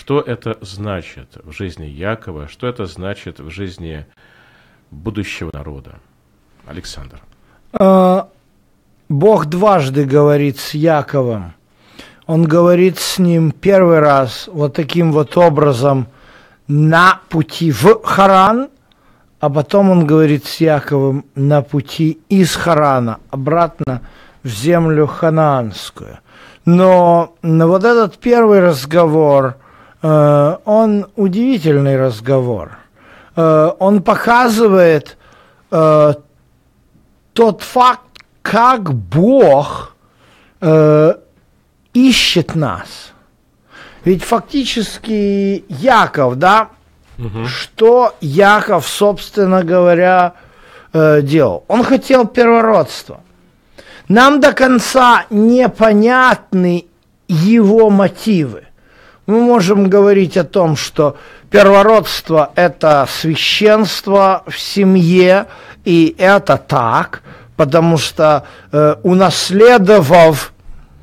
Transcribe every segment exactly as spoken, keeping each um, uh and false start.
Что это значит в жизни Якова? Что это значит в жизни будущего народа? Александр. Бог дважды говорит с Яковом. Он говорит с ним первый раз вот таким вот образом на пути в Харан, а потом он говорит с Яковом на пути из Харана обратно в землю ханаанскую. Но вот этот первый разговор, э, он удивительный разговор. Э, он показывает э, тот факт, как Бог э, ищет нас. Ведь фактически Яков, да, угу. Что Яков, собственно говоря, э, делал? Он хотел первородства. Нам до конца непонятны его мотивы. Мы можем говорить о том, что первородство – это священство в семье, и это так, потому что, э, унаследовав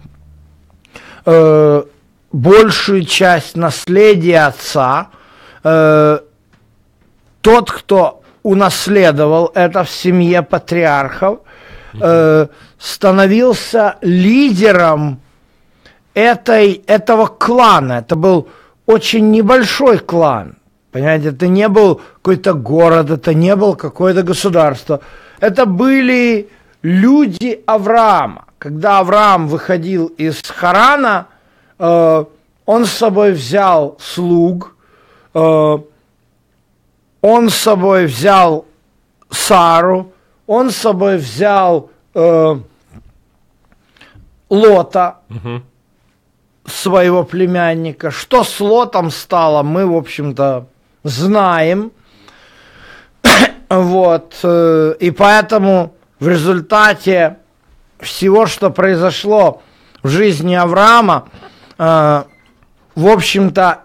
э, большую часть наследия отца, э, тот, кто унаследовал это в семье патриархов, э, становился лидером этой, этого клана. Это был очень небольшой клан. Понимаете, это не был какой-то город, это не было какое-то государство. Это были люди Авраама. Когда Авраам выходил из Харана, э, он с собой взял слуг, э, он с собой взял Сару, он с собой взял э, Лота, угу. своего племянника. Что с Лотом стало, мы, в общем-то, знаем. Вот. Э, и поэтому в результате всего, что произошло в жизни Авраама, э, в общем-то,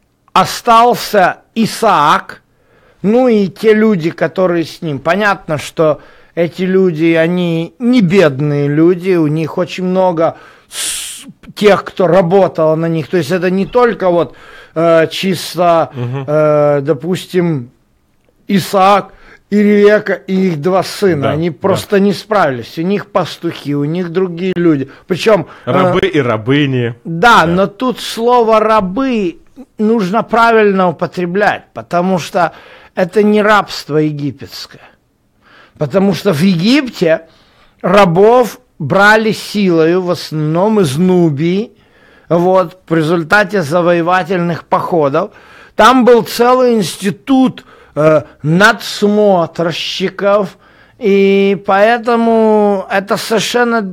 остался Исаак, ну и те люди, которые с ним. Понятно, что эти люди, они не бедные люди, у них очень много тех, кто работал на них. То есть это не только вот э, чисто, угу. э, допустим, Исаак и Ревека и их два сына. Да, они просто да. не справились. У них пастухи, у них другие люди. Причем рабы э, и рабыни. Да, да, но тут слово рабы нужно правильно употреблять, потому что это не рабство египетское. Потому что в Египте рабов брали силою, в основном из Нубии, вот, в результате завоевательных походов. Там был целый институт э, надсмотрщиков, и поэтому это совершенно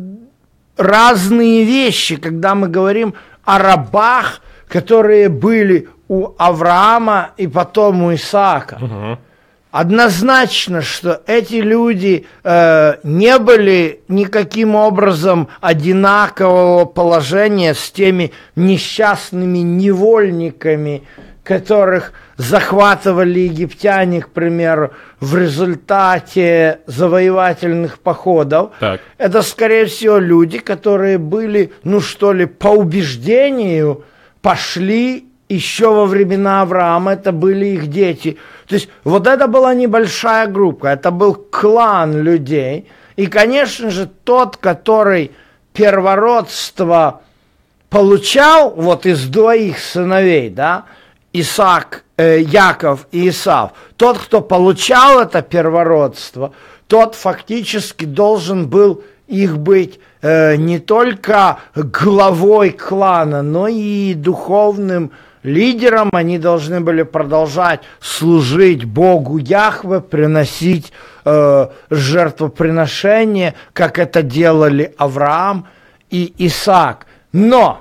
разные вещи, когда мы говорим о рабах, которые были у Авраама и потом у Исаака. Угу. Однозначно, что эти люди э, не были никаким образом одинакового положения с теми несчастными невольниками, которых захватывали египтяне, к примеру, в результате завоевательных походов. Так. Это, скорее всего, люди, которые были, ну что ли, по убеждению пошли еще во времена Авраама, это были их дети. То есть вот это была небольшая группа, это был клан людей. И, конечно же, тот, который первородство получал вот из двоих сыновей, да, Исаак, э, Яков и Исав, тот, кто получал это первородство, тот фактически должен был их быть э, не только главой клана, но и духовным лидером. Они должны были продолжать служить Богу Яхве, приносить э, жертвоприношения, как это делали Авраам и Исаак. Но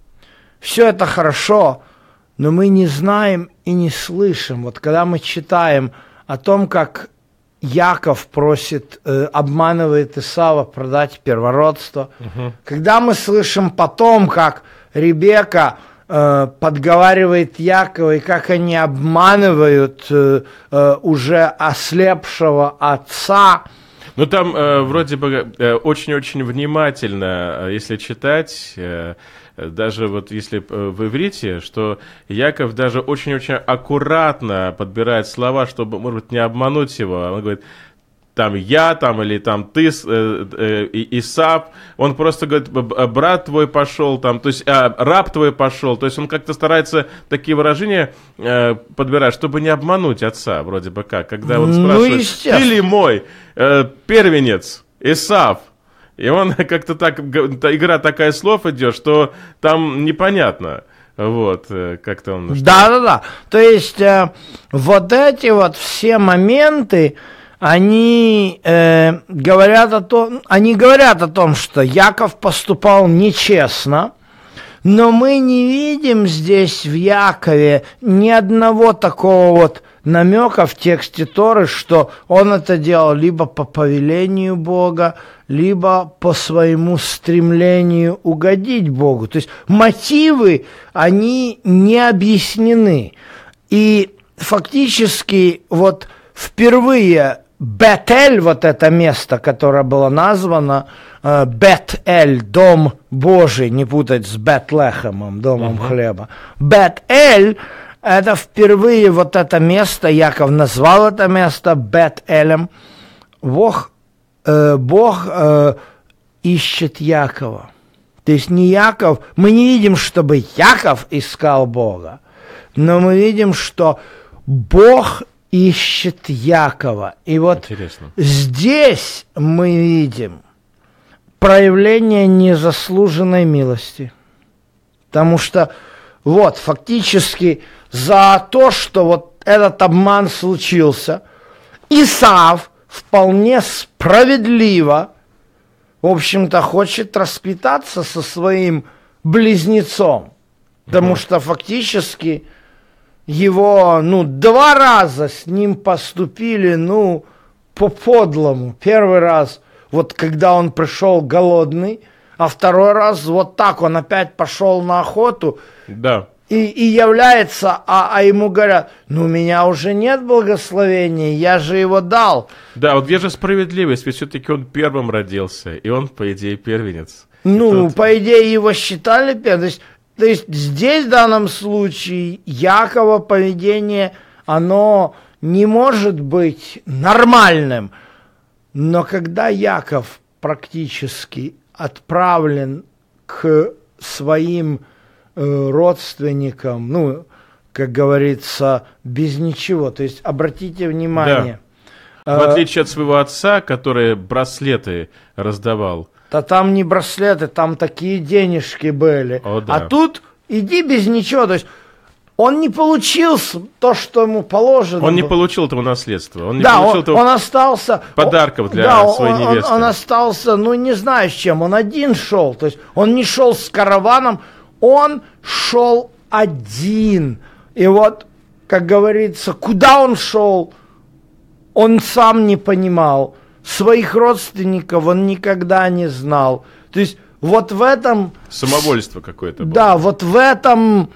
все это хорошо, но мы не знаем и не слышим. Вот когда мы читаем о том, как Яков просит, э, обманывает Исава продать первородство, угу. когда мы слышим потом, как Ребека э, подговаривает Якова, и как они обманывают э, э, уже ослепшего отца. Ну там э, вроде бы э, очень-очень внимательно, э, если читать, э, даже вот если в иврите, что Яков даже очень-очень аккуратно подбирает слова, чтобы, может быть, не обмануть его. Он говорит, там я, там, или там ты, э, э, Исав, он просто говорит, брат твой пошел, там, то есть э, раб твой пошел, то есть он как-то старается такие выражения э, подбирать, чтобы не обмануть отца, вроде бы как, когда он спрашивает, ну, ты ли мой э, первенец, Исав, и он как-то так, игра такая слов идет, что там непонятно. Вот, как-то он... Да-да-да, то есть э, вот эти вот все моменты, они э, говорят о том, они говорят о том, что Яков поступал нечестно, но мы не видим здесь в Якове ни одного такого вот намека в тексте Торы, что он это делал либо по повелению Бога, либо по своему стремлению угодить Богу. То есть мотивы, они не объяснены. И фактически вот впервые Бет-Эль, вот это место, которое было названо, э, Бет-Эль, дом Божий, не путать с Бет-Лехемом, домом uh-huh. хлеба. Бет-Эль, это впервые вот это место, Яков назвал это место Бет-Элем. Бог, э, Бог э, ищет Якова. То есть не Яков, мы не видим, чтобы Яков искал Бога, но мы видим, что Бог ищет Якова. И вот интересно. Здесь мы видим проявление незаслуженной милости. Потому что вот фактически за то, что вот этот обман случился, Исав вполне справедливо, в общем-то, хочет расквитаться со своим близнецом. Потому что фактически его, ну, два раза с ним поступили, ну, по-подлому. Первый раз, вот когда он пришел голодный, а второй раз вот так он опять пошел на охоту. Да. И, и является, а, а ему говорят, ну, у меня уже нет благословения, я же его дал. Да, вот где же справедливость, ведь все-таки он первым родился, и он, по идее, первенец. Ну, тут... по идее, его считали первым. То есть, то есть здесь, в данном случае, Якова поведение, оно не может быть нормальным. Но когда Яков практически отправлен к своим э, родственникам, ну, как говорится, без ничего. То есть, обратите внимание. Да. В отличие от своего отца, который браслеты раздавал. Да там не браслеты, там такие денежки были. О, да. А тут иди без ничего. То есть, он не получил то, что ему положено. Он не получил этого наследства. Он не да, получил он, того он остался... подарков для да, своей он, невесты. Он, он остался, ну, не знаю с чем. Он один шел. То есть, он не шел с караваном, он шел один. И вот, как говорится, куда он шел, он сам не понимал. Своих родственников он никогда не знал. То есть, вот в этом... Самовольство какое-то было. Да, вот в этом...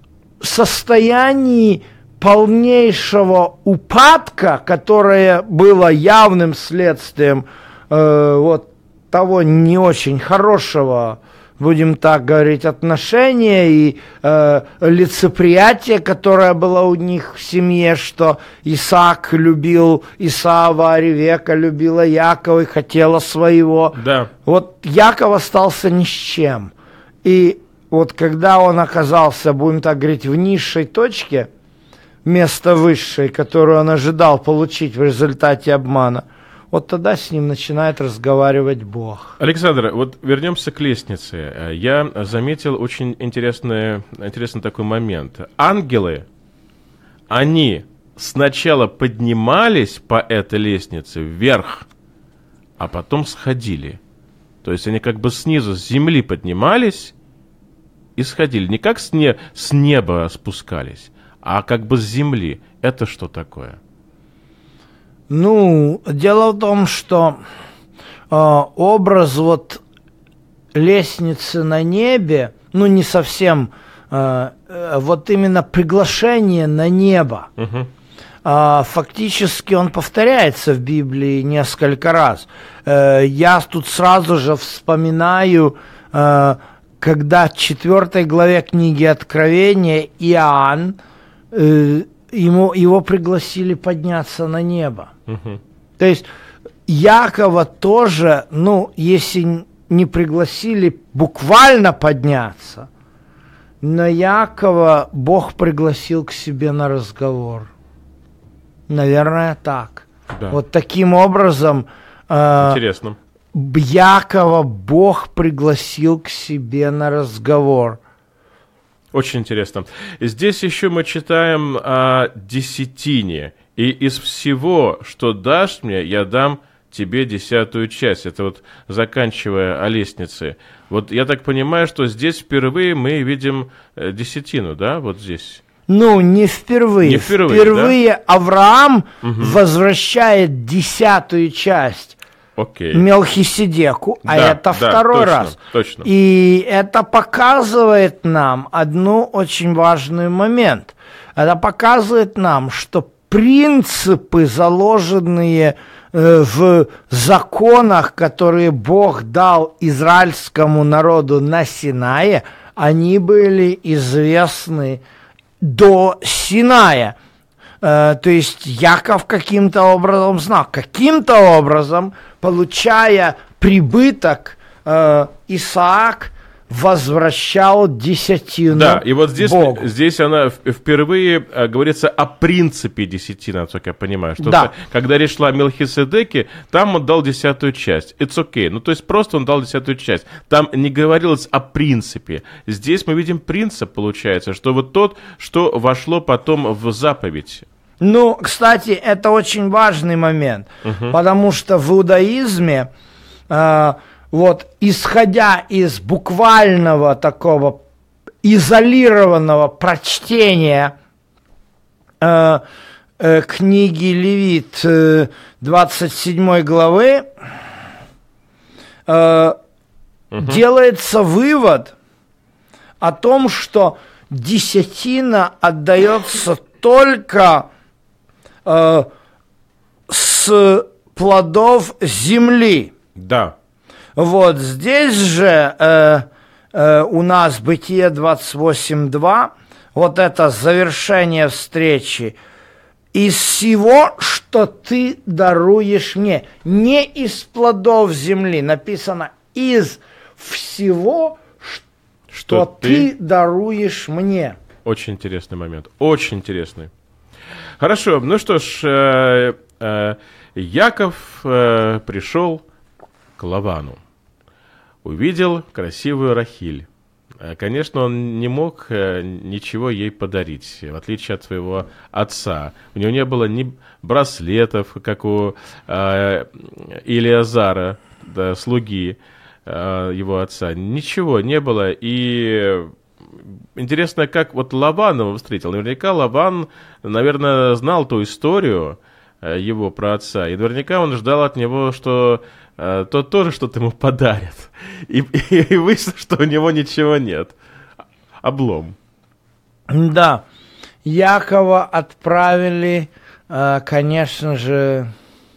состоянии полнейшего упадка, которое было явным следствием э, вот того не очень хорошего, будем так говорить, отношения и э, лицеприятия, которое было у них в семье, что Исаак любил Исава, а Ревека любила Якова и хотела своего. Да. Вот Яков остался ни с чем. И вот когда он оказался, будем так говорить, в низшей точке, место высшее, которое он ожидал получить в результате обмана, вот тогда с ним начинает разговаривать Бог. Александр, вот вернемся к лестнице. Я заметил очень интересный, интересный такой момент. Ангелы, они сначала поднимались по этой лестнице вверх, а потом сходили. То есть они как бы снизу с земли поднимались и сходили. Не как с, не, с неба спускались, а как бы с земли. Это что такое? Ну, дело в том, что э, образ вот лестницы на небе, ну, не совсем, э, э, вот именно приглашение на небо, угу. э, фактически он повторяется в Библии несколько раз. Э, я тут сразу же вспоминаю... Э, когда в четвертой главе книги Откровения Иоанн, э, ему, его пригласили подняться на небо. Угу. То есть Якова тоже, ну, если не пригласили буквально подняться, но Якова Бог пригласил к себе на разговор. Наверное, так. Да. Вот таким образом э, Интересно. Якова Бог пригласил к себе на разговор. Очень интересно. Здесь еще мы читаем о десятине. И из всего, что дашь мне, я дам тебе десятую часть. Это вот заканчивая о лестнице. Вот я так понимаю, что здесь впервые мы видим десятину, да, вот здесь? Ну, не впервые. Не впервые, впервые да? Авраам угу. возвращает десятую часть Окей. Мелхиседеку, а да, это да, второй точно, раз. Точно. И это показывает нам одну очень важный момент. Это показывает нам, что принципы, заложенные э, в законах, которые Бог дал израильскому народу на Синае, они были известны до Синая. Э, то есть Яков каким-то образом знал, каким-то образом, получая прибыток, э, Исаак возвращал десятину Да, и вот здесь, Богу. здесь она впервые а, говорится о принципе десятины, насколько я понимаю. Что да. Когда речь шла о Мелхиседеке, там он дал десятую часть. It's okay. Ну, то есть просто он дал десятую часть. Там не говорилось о принципе. Здесь мы видим принцип, получается, что вот тот, что вошло потом в заповедь. Ну, кстати, это очень важный момент, угу. потому что в иудаизме... Э, Вот, исходя из буквального такого изолированного прочтения э, э, книги Левит э, двадцать седьмой главы, э, угу. делается вывод о том, что десятина отдается только э, с плодов земли. Да. Вот здесь же э, э, у нас Бытие двадцать восемь два, вот это завершение встречи. Из всего, что ты даруешь мне, не из плодов земли, написано из всего, что, что ты... ты даруешь мне. Очень интересный момент, очень интересный. Хорошо, ну что ж, э, э, Яков э, пришел к Лавану. Увидел красивую Рахиль. Конечно, он не мог ничего ей подарить, в отличие от своего отца. У него не было ни браслетов, как у э, Илиазара, да, слуги э, его отца. Ничего не было. И интересно, как вот Лаван его встретил. Наверняка Лаван, наверное, знал ту историю э, его про отца. И наверняка он ждал от него, что... тот тоже что-то ему подарит. И, и, и выяснилось, что у него ничего нет. Облом. Да. Якова отправили, конечно же,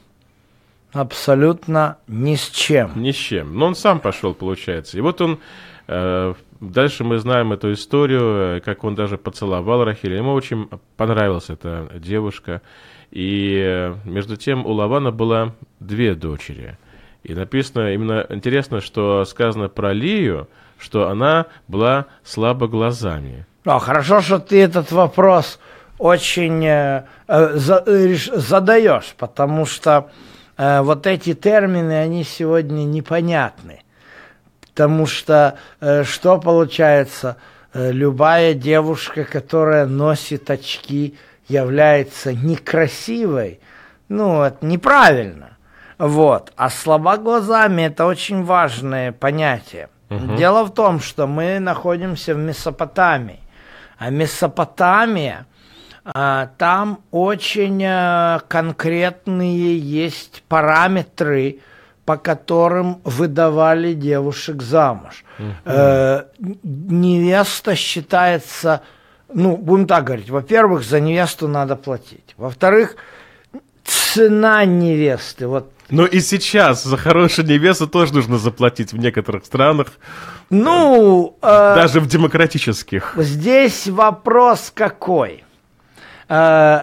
абсолютно ни с чем. Ни с чем. Но он сам пошел, получается. И вот он... Дальше мы знаем эту историю, как он даже поцеловал Рахиль. Ему очень понравилась эта девушка. И между тем у Лавана было две дочери. И написано, именно интересно, что сказано про Лию, что она была слабо глазами. О, хорошо, что ты этот вопрос очень э, за, э, задаешь, потому что э, вот эти термины, они сегодня непонятны. Потому что э, что получается? Э, любая девушка, которая носит очки, является некрасивой. Ну, это неправильно. Вот. А слаба глазами – это очень важное понятие. Угу. Дело в том, что мы находимся в Месопотамии. А Месопотамия, а, там очень а, конкретные есть параметры, по которым выдавали девушек замуж. Угу. Э, невеста считается, ну, будем так говорить, во-первых, за невесту надо платить. Во-вторых, цена невесты. Вот. Но и сейчас за хорошую невесту тоже нужно заплатить в некоторых странах. Ну, э, даже в демократических. Здесь вопрос какой? Э,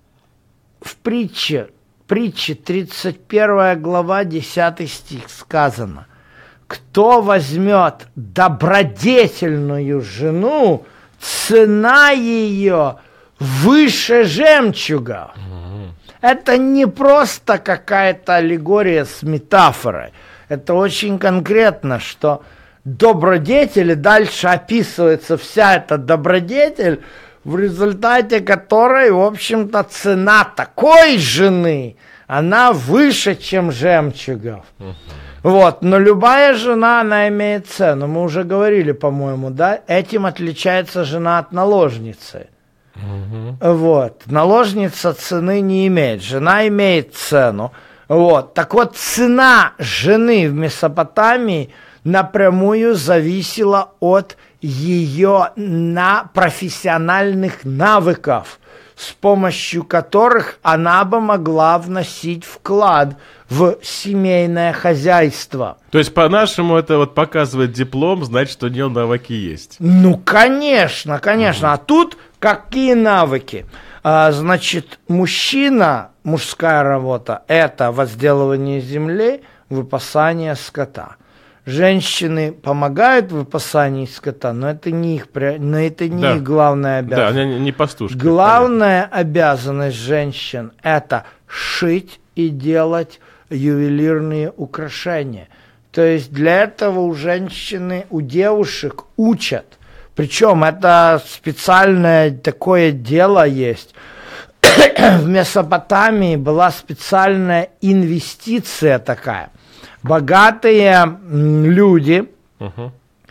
в притче, притче тридцать первая глава, десятый стих сказано: кто возьмет добродетельную жену, цена ее выше жемчуга. Это не просто какая-то аллегория с метафорой. Это очень конкретно, что добродетель, и дальше описывается вся эта добродетель, в результате которой, в общем-то, цена такой жены, она выше, чем жемчугов. Uh-huh. Вот, но любая жена, она имеет цену. Мы уже говорили, по-моему, да? Этим отличается жена от наложницы. Uh-huh. Вот, наложница цены не имеет, жена имеет цену. Вот, так вот, цена жены в Месопотамии напрямую зависела от ее на профессиональных навыков, с помощью которых она бы могла вносить вклад в семейное хозяйство. То есть, по-нашему, это вот показывает диплом, значит, у нее навыки есть. Ну, конечно, конечно. Mm-hmm. А тут какие навыки? А, значит, мужчина, мужская работа, это возделывание земли, выпасание скота. Женщины помогают в выпасании скота, но это не их, но это не да. их главная обязанность. Да, они не пастушки. Главная понятно. обязанность женщин – это шить и делать ювелирные украшения. То есть для этого у женщины, у девушек учат. Причем это специальное такое дело есть. В Месопотамии была специальная инвестиция такая. Богатые люди uh-huh.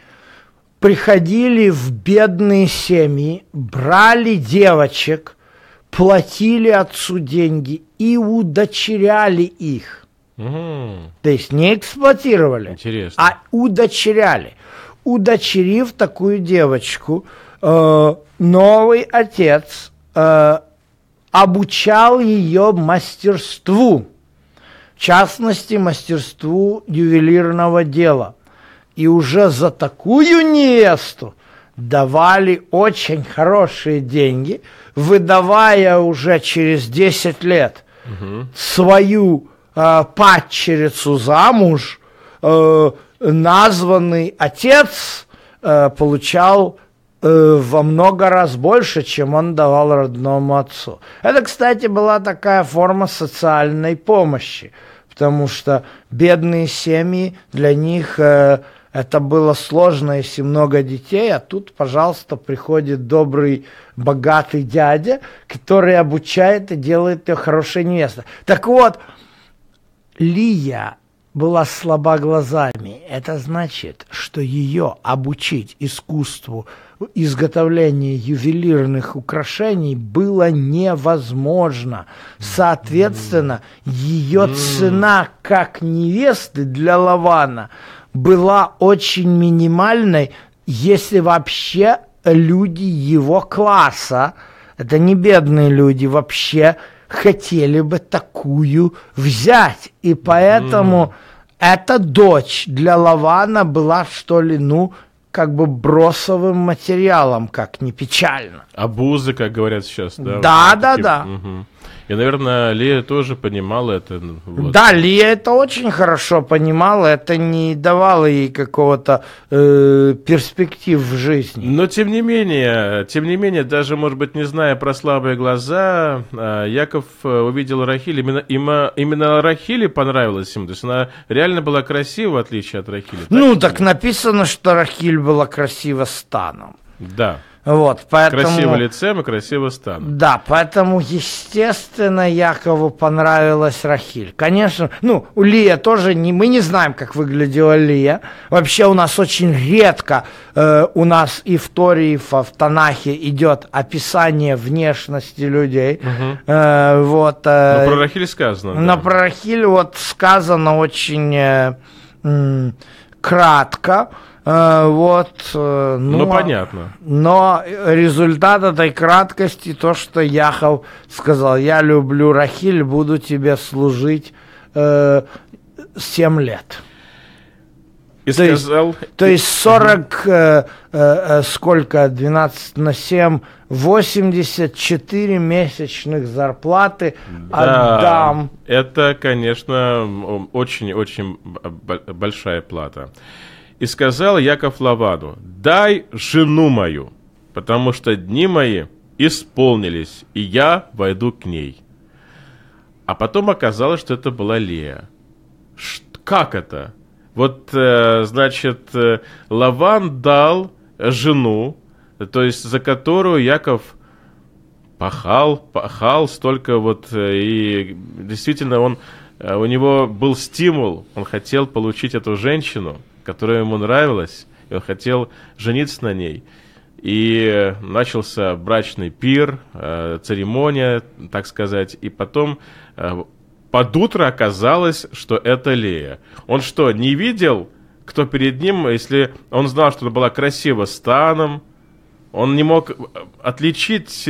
приходили в бедные семьи, брали девочек, платили отцу деньги и удочеряли их. Uh-huh. То есть не эксплуатировали, Интересно. а удочеряли. Удочерив такую девочку, э, новый отец э, обучал ее мастерству. В частности, мастерству ювелирного дела. И уже за такую невесту давали очень хорошие деньги, выдавая уже через десять лет угу. свою э, падчерицу замуж, э, названный отец э, получал э, во много раз больше, чем он давал родному отцу. Это, кстати, была такая форма социальной помощи. Потому что бедные семьи, для них э, это было сложно, если много детей, а тут, пожалуйста, приходит добрый, богатый дядя, который обучает и делает ее хорошей невестой. Так вот, Лия была слаба глазами. Это значит, что ее обучить искусству изготовления ювелирных украшений было невозможно. Соответственно, ее цена как невесты для Лавана была очень минимальной, если вообще люди его класса, это не бедные люди, вообще хотели бы такую взять. И поэтому mm. эта дочь для Лавана была, что ли, ну, как бы бросовым материалом, как ни печально. Обузы, как говорят сейчас, да? Да, вот да, такие. да. Угу. И, наверное, Лия тоже понимала это. Вот. Да, Лия это очень хорошо понимала, это не давало ей какого-то э, перспектив в жизни. Но, тем не менее, тем не менее, даже, может быть, не зная про слабые глаза, Яков увидел Рахиль, именно, именно, именно Рахиле понравилась ему, то есть она реально была красива, в отличие от Рахили. Так ну, так написано, что Рахиль была красива станом. Да. Вот, поэтому, красиво лицем и красиво станом. Да, поэтому, естественно, Якову понравилась Рахиль. Конечно, ну, у Лия тоже, не, мы не знаем, как выглядела Лия. Вообще у нас очень редко, э, у нас и в Торе, и в, в Танахе идет описание внешности людей. Угу. Э, вот, э, но про Рахиль сказано. Но да. про Рахиль вот сказано очень э, э, кратко. Э, вот, э, ну, ну, понятно. Но результат этой краткости, то, что Яхов сказал, я люблю Рахиль, буду тебе служить э, семь лет. И то, сказал... есть, то есть сорок, э, э, сколько, двенадцать на семь, восемьдесят четыре месячных зарплаты да, отдам. Это, конечно, очень-очень большая плата. И сказал Яков Лавану: дай жену мою, потому что дни мои исполнились, и я войду к ней. А потом оказалось, что это была Лея. Ш- как это? Вот, э, значит, э, Лаван дал жену, то есть за которую Яков пахал, пахал столько вот, э, и действительно он, э, у него был стимул, он хотел получить эту женщину, которая ему нравилась, и он хотел жениться на ней. И начался брачный пир, э, церемония, так сказать, и потом... Э, Под утро оказалось, что это Лея. Он что, не видел, кто перед ним, если он знал, что она была красива станом? Он не мог отличить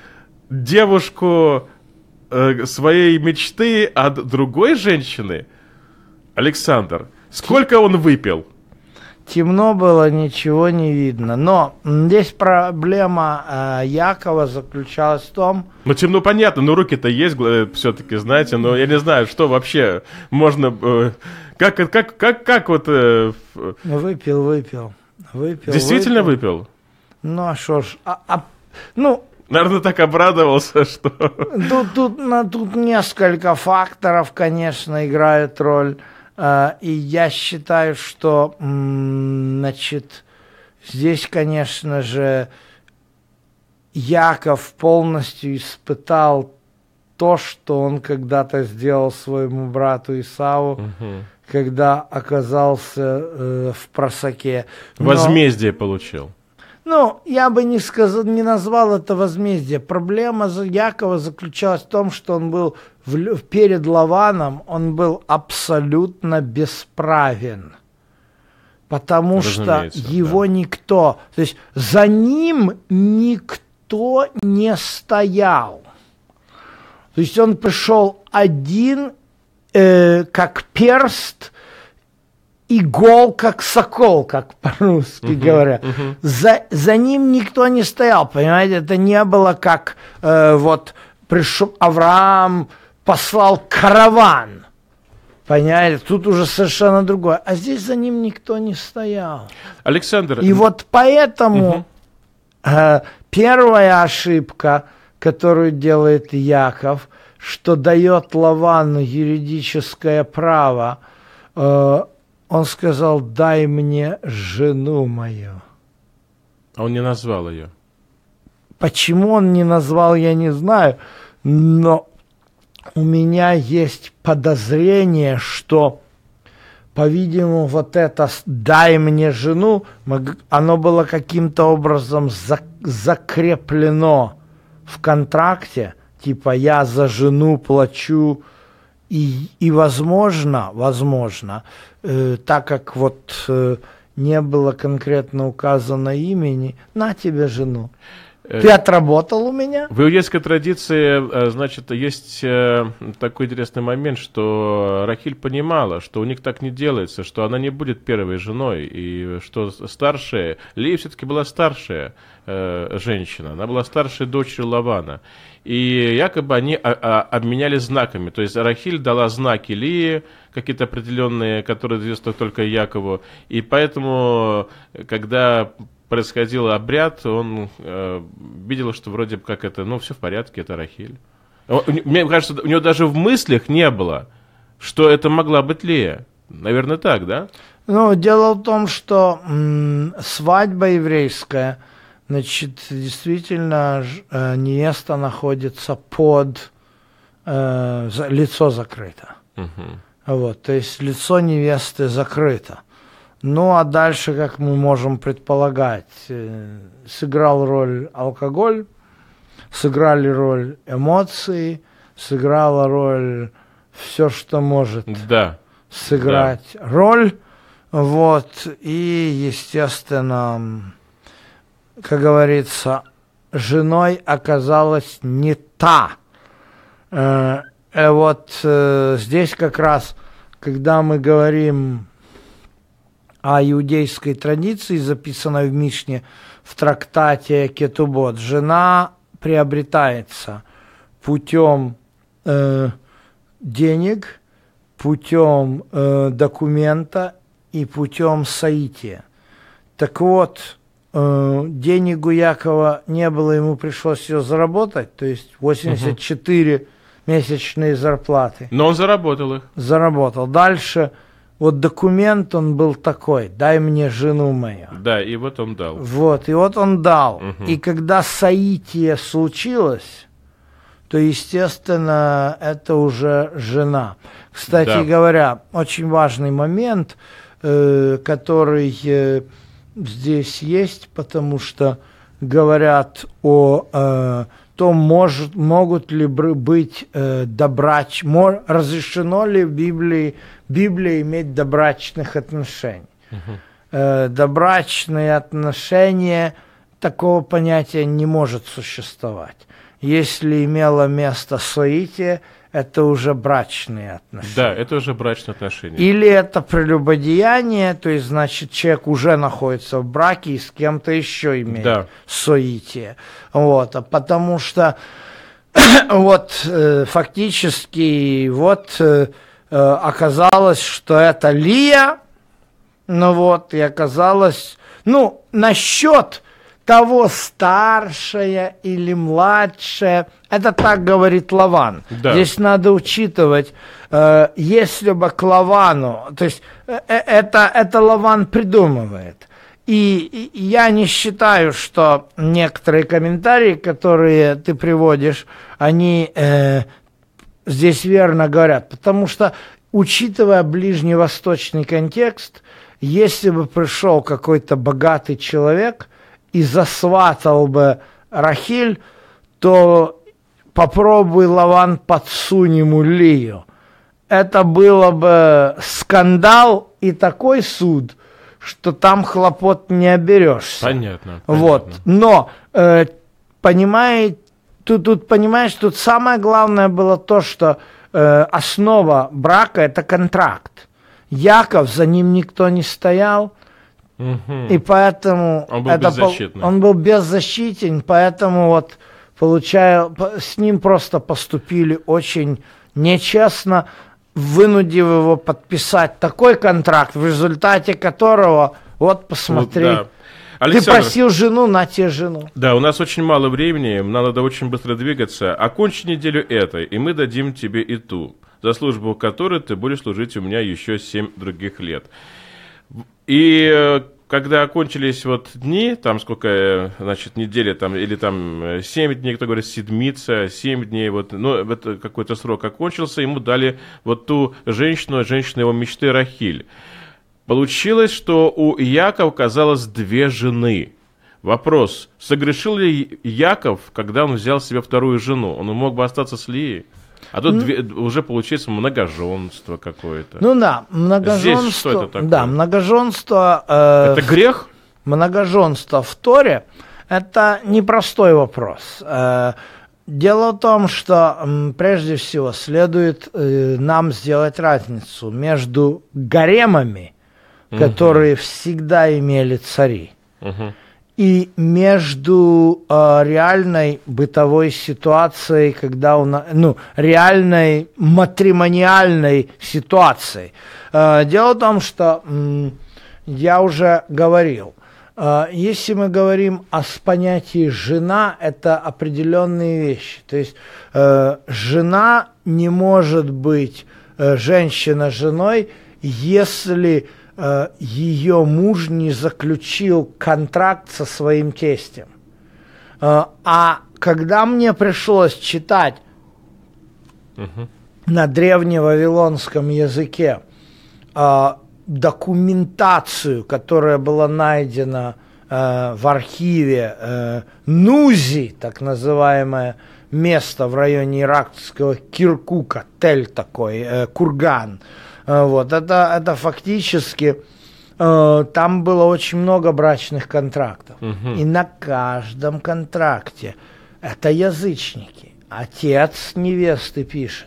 девушку своей мечты от другой женщины? Александр, сколько он выпил? Темно было, ничего не видно. Но здесь проблема э, Якова заключалась в том... Ну, темно понятно, но руки-то есть все-таки, знаете, но я не знаю, что вообще можно... Э, как, как, как, как вот... Э, выпил, выпил, выпил. Действительно выпил? выпил? Ну, а что ж... А, а, ну... Наверное, так обрадовался, что... Тут, тут, ну, тут несколько факторов, конечно, играют роль. И я считаю, что, значит, здесь, конечно же, Яков полностью испытал то, что он когда-то сделал своему брату Исаву, угу. когда оказался э, в просаке. Но, возмездие получил. Ну, я бы не сказал, не назвал это возмездие. Проблема Якова заключалась в том, что он был в, перед Лаваном, он был абсолютно бесправен. Потому Разумеется, что его да. никто, то есть за ним никто не стоял. То есть он пришел один, э, как перст, и гол, как сокол, как по-русски uh-huh, говорят. Uh-huh. За, за ним никто не стоял, понимаете? Это не было как э, вот пришел Авраам, послал караван. Понимаете? Тут уже совершенно другое. А здесь за ним никто не стоял. Александр... И вот поэтому uh-huh. э, первая ошибка, которую делает Яков, что дает Лавану юридическое право, э, он сказал: дай мне жену мою. А он не назвал ее. Почему он не назвал, я не знаю. Но у меня есть подозрение, что, по-видимому, вот это «дай мне жену», оно было каким-то образом закреплено в контракте. Типа я за жену плачу. И, и возможно, возможно, э, так как вот э, не было конкретно указано имени, на тебе жену. Ты отработал у меня? В иудейской традиции, значит, есть такой интересный момент, что Рахиль понимала, что у них так не делается, что она не будет первой женой, и что старшая, Лея все-таки была старшая э, женщина, она была старшей дочерью Лавана. И якобы они обменялись знаками, то есть Рахиль дала знаки Лии, какие-то определенные, которые известны только Якову, и поэтому, когда происходил обряд, он э, видел, что вроде как это, ну, все в порядке, это Рахиль. Мне кажется, у него даже в мыслях не было, что это могла быть Лея. Наверное, так, да? Ну, дело в том, что м- свадьба еврейская, значит, действительно, э, невеста находится под... Э, за, лицо закрыто. Uh-huh. Вот, то есть лицо невесты закрыто. Ну, а дальше, как мы можем предполагать, э, сыграл роль алкоголь, сыграли роль эмоции, сыграла роль все, что может да. сыграть да. роль. Вот, и, естественно, как говорится, женой оказалась не та. Э, э, вот э, здесь как раз, когда мы говорим о иудейской традиции, записанной в Мишне, в трактате Кетубот, жена приобретается путем э, денег, путем э, документа и путем соития. Так вот, э, денег у Якова не было, ему пришлось ее заработать, то есть восемьдесят четыре угу. месячные зарплаты. Но он заработал их. Заработал. Дальше, вот документ он был такой: дай мне жену мою. Да, и вот он дал. Вот, и вот он дал. Угу. И когда соитие случилось, то, естественно, это уже жена. Кстати да. говоря, очень важный момент, э, который э, здесь есть, потому что говорят о э, том, может, могут ли быть э, добрач... мор... разрешено ли в Библии, Библии иметь добрачных отношений. Угу. Э, добрачные отношения, такого понятия не может существовать. Если имело место соитие, это уже брачные отношения. Да, это уже брачные отношения. Или это прелюбодеяние, то есть, значит, человек уже находится в браке и с кем-то еще имеет да. соитие. Вот, а потому что вот э, фактически вот э, оказалось, что это Лия, ну вот, и оказалось, ну, насчет того, старшая или младшая, это так говорит Лаван. Да. Здесь надо учитывать, э, если бы к Лавану, то есть э, это, это Лаван придумывает. И, и я не считаю, что некоторые комментарии, которые ты приводишь, они э, здесь верно говорят, потому что, учитывая ближневосточный контекст, если бы пришел какой-то богатый человек и засватал бы Рахиль, то попробуй, Лаван, подсунь ему Лию. Это было бы скандал и такой суд, что там хлопот не оберешься. Понятно. Вот. Понятно. Но, э, понимаете, тут, тут, понимаешь, тут самое главное было то, что э, основа брака – это контракт. Яков, за ним никто не стоял, угу. и поэтому он был, это беззащитный. он был беззащитен, поэтому вот получая, с ним просто поступили очень нечестно, вынудив его подписать такой контракт, в результате которого, вот посмотри, вот, да. Александр, ты просил жену, на тебе жену. Да, у нас очень мало времени, нам надо очень быстро двигаться. Окончи неделю этой, и мы дадим тебе и ту, за службу которой ты будешь служить у меня еще семь других лет. И когда окончились вот дни, там сколько, значит, недели, там, или там семь дней, кто говорит, седмица, семь дней, вот, ну, это какой-то срок окончился, ему дали вот ту женщину, женщину его мечты Рахиль. Получилось, что у Якова оказалось две жены. Вопрос, согрешил ли Яков, когда он взял себе вторую жену? Он мог бы остаться с Лией? А тут ну, две, уже получается многоженство какое-то. Ну да, многоженство. Здесь что это такое? Да, многоженство. Э, это грех? Многоженство в Торе – это непростой вопрос. Э, дело в том, что м, прежде всего следует э, нам сделать разницу между гаремами, угу. которые всегда имели цари, угу. и между э, реальной бытовой ситуацией, когда у нас, ну, реальной матримониальной ситуацией. Э, дело в том, что м, я уже говорил, э, если мы говорим о понятии жена, это определенные вещи. То есть э, жена не может быть э, женщина женой, если ее муж не заключил контракт со своим тестем. А когда мне пришлось читать uh-huh. на древневавилонском языке документацию, которая была найдена в архиве Нузи, так называемое место в районе иракского Киркука, Тель такой, курган, вот, это, это фактически э, там было очень много брачных контрактов. Мгм. И на каждом контракте это язычники. Отец невесты пишет: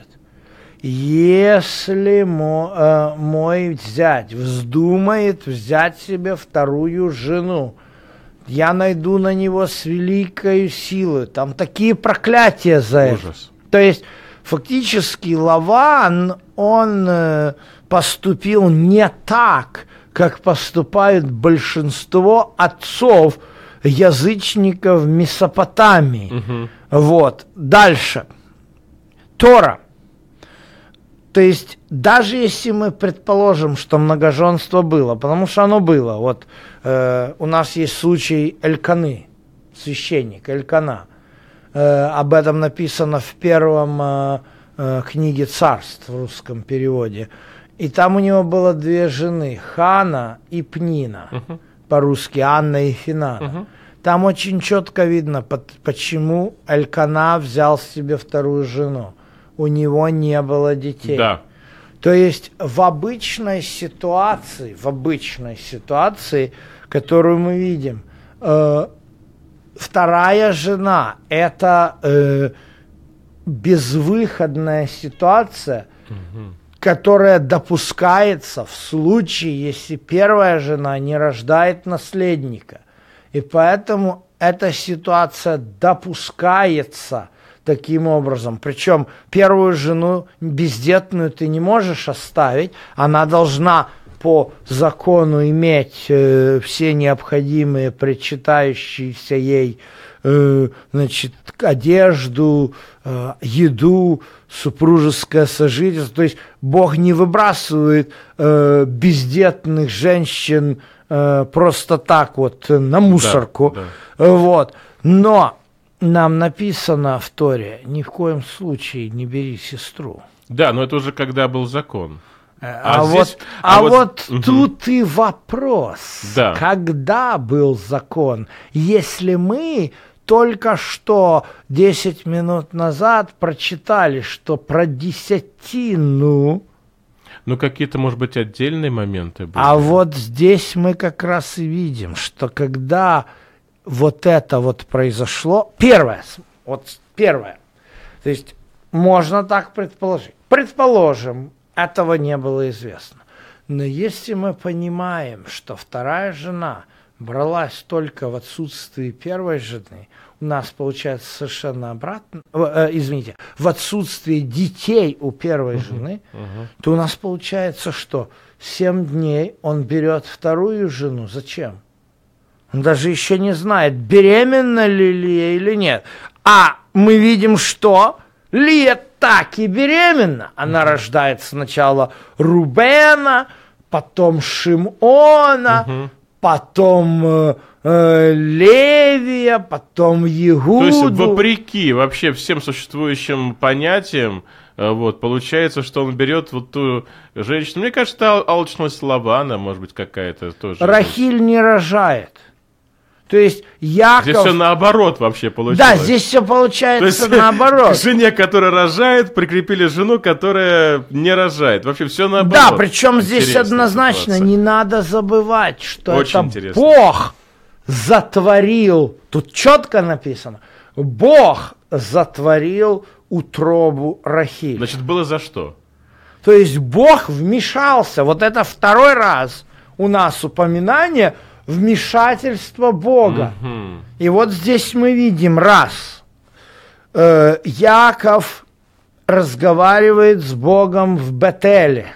если мо, э, мой зять вздумает взять себе вторую жену, я найду на него с великой силой. Там такие проклятия за это. Ужас. То есть фактически Лаван, он э, поступил не так, как поступает большинство отцов язычников в Месопотамии. Мгм. Вот. Дальше. Тора. То есть даже если мы предположим, что многоженство было, потому что оно было, вот э, у нас есть случай Эльканы, священник Элькана, э, об этом написано в первом э, э, книге Царств в русском переводе, и там у него было две жены, Хана и Пнина, Мгм. по-русски Анна и Финана. Мгм. Там очень четко видно, под- почему Элькана взял себе вторую жену. У него не было детей. Да. То есть в обычной ситуации, в обычной ситуации, которую мы видим, э, вторая жена – это э, безвыходная ситуация, Мгм. которая допускается в случае, если первая жена не рождает наследника. И поэтому эта ситуация допускается таким образом. Причем первую жену бездетную ты не можешь оставить, она должна по закону иметь э, все необходимые, причитающиеся ей э, значит, одежду, э, еду, супружеское сожительство. То есть Бог не выбрасывает э, бездетных женщин э, просто так вот на мусорку. Да, да. Вот. Но нам написано в Торе: ни в коем случае не бери сестру. Да, но это уже когда был закон. А, А вот, здесь- а а вот- вот мгм. тут и вопрос, Да. когда был закон. Если мы только что десять минут назад прочитали, что про десятину, Ну, какие-то, может быть, отдельные моменты были. а вот здесь мы как раз и видим, что когда вот это вот произошло, первое, с- вот первое, то есть можно так предположить. Предположим, этого не было известно. Но если мы понимаем, что вторая жена бралась только в отсутствии первой жены, у нас получается совершенно обратно, э, э, извините, в отсутствии детей у первой жены, Мгм. то у нас получается, что семь дней он берет вторую жену. Зачем? Он даже еще не знает, беременна ли Лия или нет. А мы видим, что Лия так и беременна. Она рождает сначала Рубена, потом Шимона, Мгм. потом э, э, Левия, потом Иуду. То есть, вопреки вообще всем существующим понятиям, э, вот, получается, что он берет вот ту женщину. Мне кажется, это ал- алчность Лавана, может быть, какая-то тоже. Рахиль не рожает. То есть Яков... Здесь все наоборот вообще получилось. Да, здесь все То получается есть наоборот. к жене, которая рожает, прикрепили жену, которая не рожает. Вообще все наоборот. Да, причем здесь Интересная однозначно ситуация. не надо забывать, что Очень это интересно. Бог затворил, тут четко написано, Бог затворил утробу Рахиль. Значит, было за что? То есть Бог вмешался. Вот это второй раз у нас упоминание вмешательства Бога. Мгм. И вот здесь мы видим, раз, э, Яков разговаривает с Богом в Бетеле.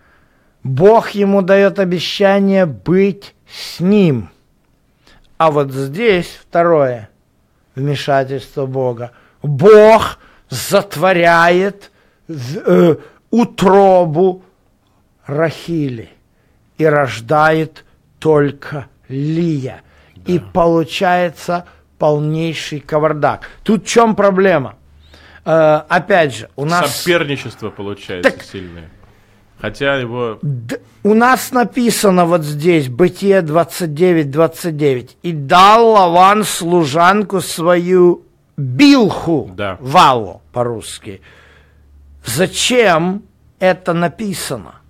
Бог ему дает обещание быть с ним. А вот здесь второе вмешательство Бога. Бог затворяет в- э, утробу Рахили и рождает только Лия. И получается полнейший кавардак. Тут в чем проблема? Э, опять же, у нас... Соперничество получается Так- сильное. Хотя его... Д- у нас написано вот здесь, Бытие двадцать девять двадцать девять. «И дал Лаван служанку свою Билху», Да. Валу по-русски. Зачем это написано?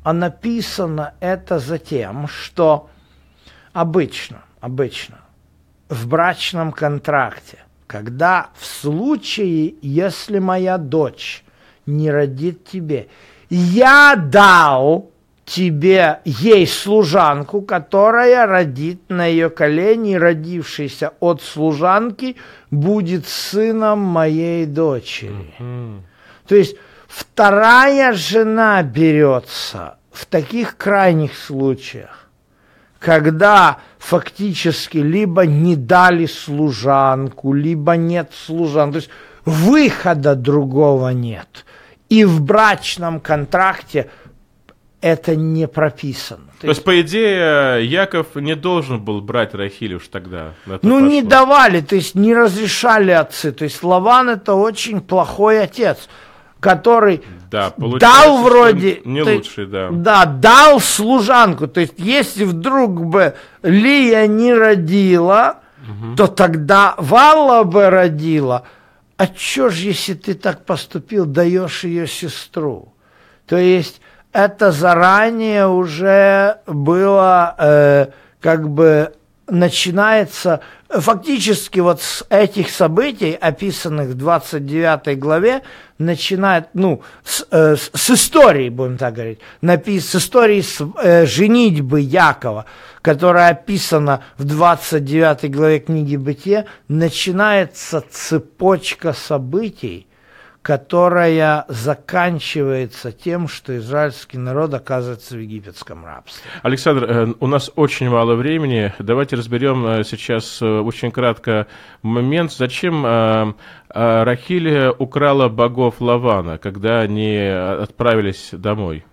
а написано это затем, что обычно, обычно в брачном контракте, когда в случае, если моя дочь не родит тебе, я дал тебе, ей служанку, которая родит на ее колени, родившийся от служанки, будет сыном моей дочери. Mm-hmm. То есть вторая жена берется в таких крайних случаях, когда фактически либо не дали служанку, либо нет служанки, то есть выхода другого нет. И в брачном контракте это не прописано. То, То есть, по идее, Яков не должен был брать Рахиль уж тогда. Ну, пошло. Не давали, то есть не разрешали отцы. То есть Лаван это очень плохой отец, который да, дал вроде... Не то, лучший, да. Да, дал служанку. То есть если вдруг бы Лия не родила, угу. то тогда Валла бы родила. А чё ж, если ты так поступил, даешь ее сестру? То есть это заранее уже было, э, как бы, начинается, фактически вот с этих событий, описанных в двадцать девятой главе, начинает, ну, с, э, с истории, будем так говорить, напис, с истории с, э, женитьбы Якова, которая описана в двадцать девятой главе книги Бытия, начинается цепочка событий, которая заканчивается тем, что израильский народ оказывается в египетском рабстве. Александр, у нас очень мало времени. Давайте разберем сейчас очень кратко момент, зачем Рахиль украла богов Лавана, когда они отправились домой.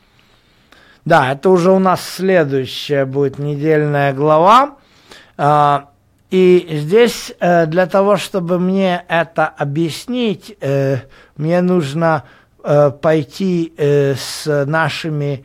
Да, это уже у нас следующая будет недельная глава. И здесь для того, чтобы мне это объяснить, мне нужно пойти с нашими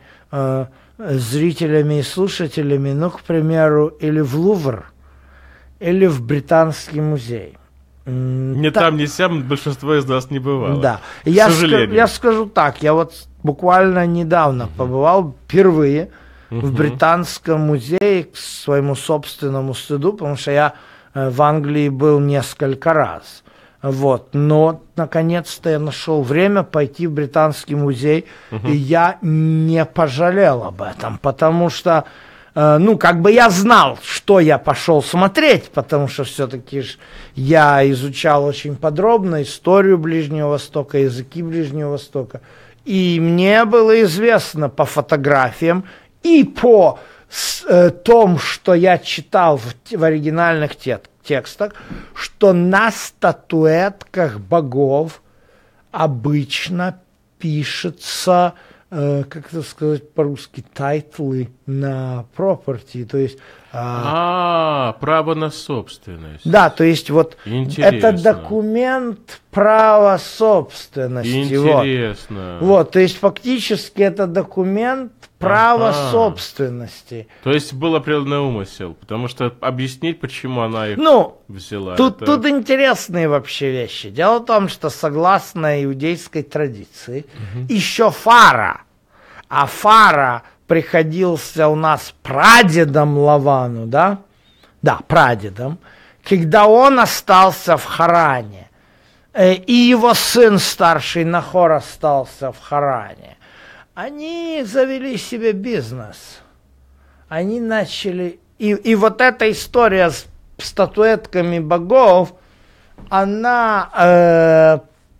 зрителями и слушателями, ну, к примеру, или в Лувр, или в Британский музей. Ни там, там ни сям большинство из нас не бывало. Да. К я сожалению. Скажу, я скажу так, я вот буквально недавно uh-huh. побывал впервые uh-huh. в Британском музее к своему собственному стыду, потому что я в Англии был несколько раз. Вот. Но наконец-то я нашел время пойти в Британский музей, uh-huh. и я не пожалел об этом, потому что ну, как бы я знал, что я пошел смотреть, потому что все-таки я изучал очень подробно историю Ближнего Востока, языки Ближнего Востока. И мне было известно по фотографиям и по э, тому, что я читал в, в оригинальных те, текстах, что на статуэтках богов обычно пишется... как это сказать по-русски, тайтлы на property, то есть... А, а, право на собственность. Да, то есть вот интересно. Это документ права собственности. Интересно. Вот. вот, то есть фактически это документ права ага. собственности. То есть был определенный умысел, потому что объяснить, почему она их ну, взяла. Тут, это... тут интересные вообще вещи. Дело в том, что согласно иудейской традиции, угу. еще Фара, а Фара приходился у нас прадедом Лавану, да? Да, прадедом, когда он остался в Харане, и его сын старший Нахор остался в Харане. Они завели себе бизнес. Они начали... И, и вот эта история с статуэтками богов, она э,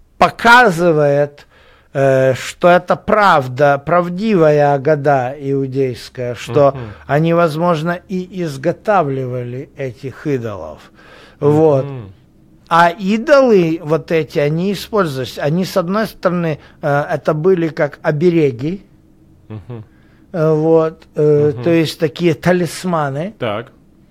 показывает, э, что это правда, правдивая агада иудейская, что uh-huh. они, возможно, и изготавливали этих идолов. Uh-huh. Вот. А идолы вот эти, они использовались. Они, с одной стороны, э, это были как обереги, uh-huh. э, вот, э, uh-huh. то есть такие талисманы. Так.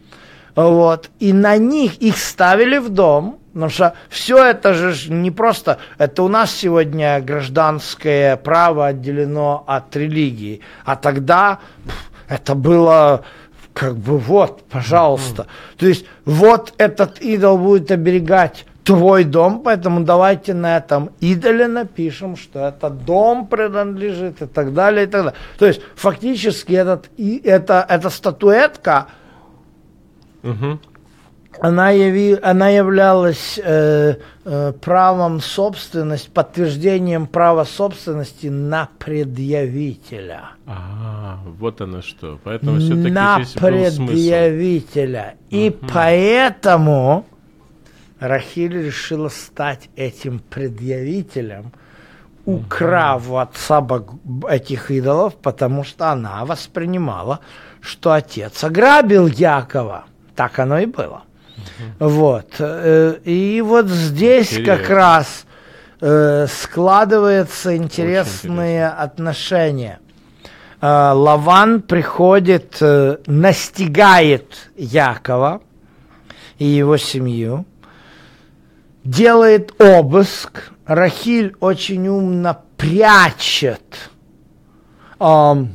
Вот, и на них их ставили в дом, потому что все это же не просто, это у нас сегодня гражданское право отделено от религии, а тогда это было... Как бы вот, пожалуйста. Mm-hmm. То есть вот этот идол будет оберегать твой дом, поэтому давайте на этом идоле напишем, что этот дом принадлежит и так далее, и так далее. То есть фактически этот, и, это, эта статуэтка, Угу. она, яви, она являлась э, э, правом собственности, подтверждением права собственности на предъявителя. А, вот оно что. Поэтому все-таки На здесь был смысл. предъявителя. И Мгм. поэтому Рахиль решила стать этим предъявителем, украв у отца бог- этих идолов, потому что она воспринимала, что отец ограбил Якова. Так оно и было. Вот. э, И вот здесь Интересно. как раз э, складываются интересные интересно. отношения. Э, Лаван приходит, э, настигает Якова и его семью, делает обыск. Рахиль очень умно прячет. ам,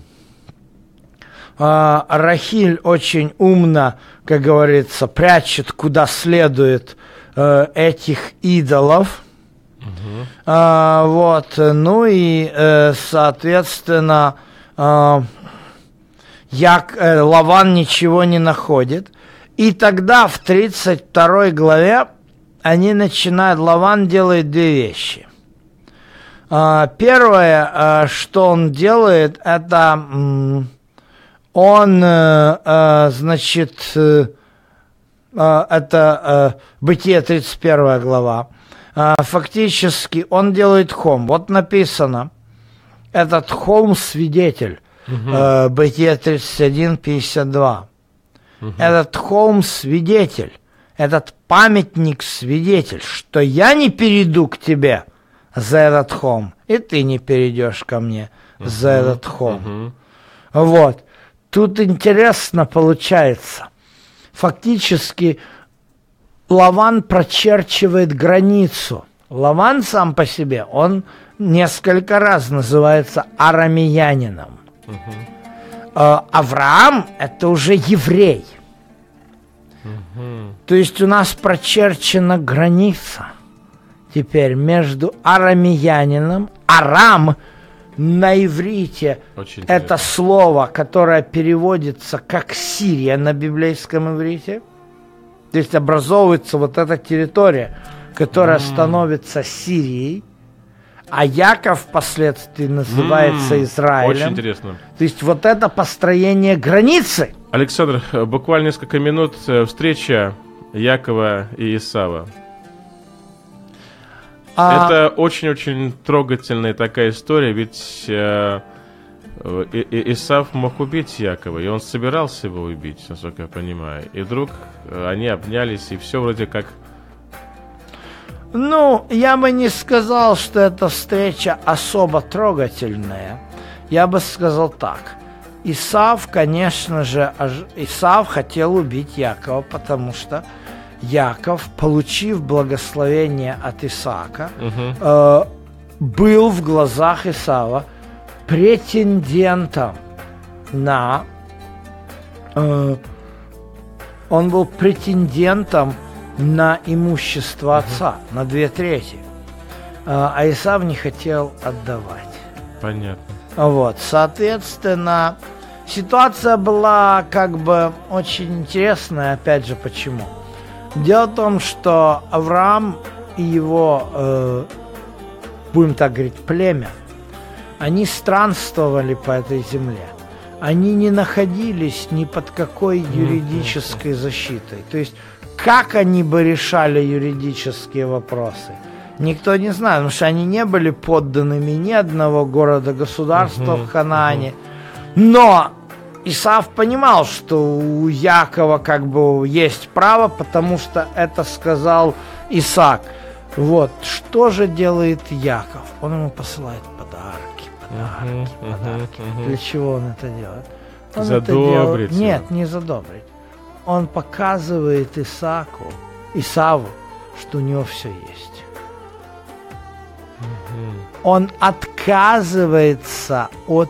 а, Рахиль очень умно, как говорится, прячет куда следует э, этих идолов. А, вот, ну и, э, соответственно, э, Як, э, Лаван ничего не находит. И тогда в тридцать второй главе они начинают, Лаван делает две вещи. А, первое, а, что он делает, это м, он, э, э, значит, э, э, это э, Бытие тридцать первая глава. А, фактически он делает холм. Вот написано, этот холм свидетель. Э, Бытие тридцать один пятьдесят два. Этот холм свидетель. Этот памятник свидетель, что я не перейду к тебе за этот холм, и ты не перейдешь ко мне за этот холм. Мгм. Вот. Тут интересно получается. Фактически Лаван прочерчивает границу. Лаван сам по себе, он несколько раз называется арамеянином. Э, Авраам – это уже еврей. То есть у нас прочерчена граница теперь между арамеянином. Арам на иврите Очень это интересно. слово, которое переводится как Сирия на библейском иврите. То есть образовывается вот эта территория, которая становится Сирией, а Яков впоследствии называется М, Израилем. Очень интересно. То есть вот это построение границы. Александр, э, буквально несколько минут. э, Встреча Якова и Исава. А, Это очень-очень трогательная такая история, ведь э, э, И- И- Исав мог убить Якова, и он собирался его убить, насколько я понимаю. И вдруг э, они обнялись, и все вроде как... Ну, я бы не сказал, что эта встреча особо трогательная. Я бы сказал так. Исав, конечно же, ож- Исав хотел убить Якова, потому что Яков, получив благословение от Исаака, Мгм. э, был в глазах Исава претендентом на... э, он был претендентом на имущество отца, на две трети. А а Исав не хотел отдавать. Понятно. Вот, соответственно, ситуация была как бы очень интересная, опять же, почему? Дело в том, что Авраам и его, э, будем так говорить, племя, они странствовали по этой земле. Они не находились ни под какой юридической защитой. То есть, как они бы решали юридические вопросы? Никто не знает, потому что они не были подданными ни одного города-государства Мгм, в Ханаане. Но Исав понимал, что у Якова как бы есть право, потому что это сказал Исаак. Вот, что же делает Яков? Он ему посылает подарки, подарки, Мгм, мгм, подарки. мгм. Для чего он это делает? Он это Задобрить делает- Нет, не задобрить. Он показывает Исааку, Исаву, что у него все есть. Он отказывается от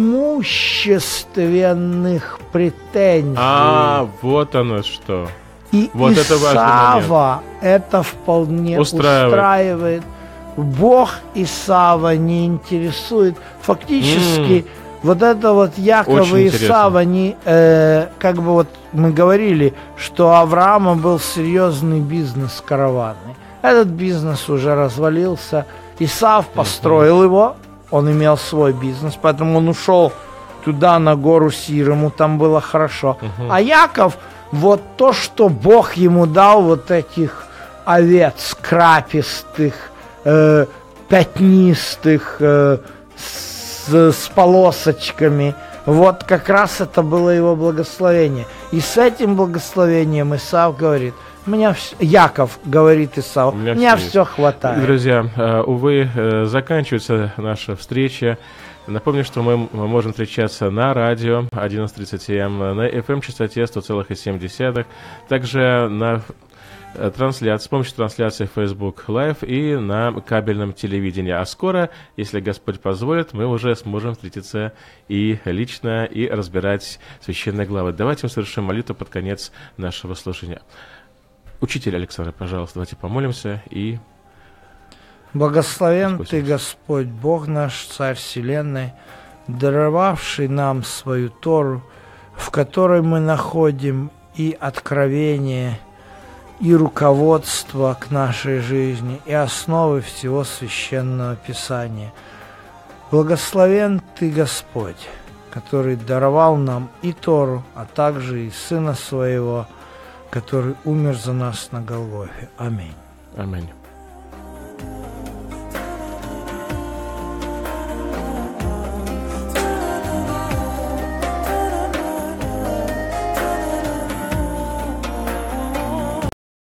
имущественных претензий. А, вот оно что. И вот Исава это, это вполне устраивает. устраивает. Бог Исава не интересует. Фактически, mm. вот это вот Яков и Исав, они, э, как бы вот мы говорили, что у Авраама был серьезный бизнес караванный. Этот бизнес уже развалился. Исав построил mm-hmm. его, он имел свой бизнес, поэтому он ушел туда, на гору Сир, ему там было хорошо. Mm-hmm. А Яков, вот то, что Бог ему дал, вот этих овец крапистых, Э, пятнистых, э, с, с полосочками. Вот как раз это было его благословение. И с этим благословением Исав говорит, меня вс... Яков говорит Исав, у меня, меня все, все хватает. Друзья, э, увы, э, заканчивается наша встреча. Напомню, что мы можем встречаться на радио одиннадцать тридцать эм, на эф эм-частоте сто целых семь десятых, также на трансляции, с помощью трансляции Facebook Live и на кабельном телевидении. А скоро, если Господь позволит, мы уже сможем встретиться и лично, и разбирать священные главы. Давайте мы совершим молитву под конец нашего слушания. Учитель Александр, пожалуйста, давайте помолимся и... Благословен Господь. Ты, Господь, Бог наш, Царь Вселенной, даровавший нам свою Тору, в которой мы находим и откровение, и руководство к нашей жизни, и основы всего Священного Писания. Благословен Ты, Господь, который даровал нам и Тору, а также и Сына Своего, который умер за нас на Голгофе. Аминь. Аминь.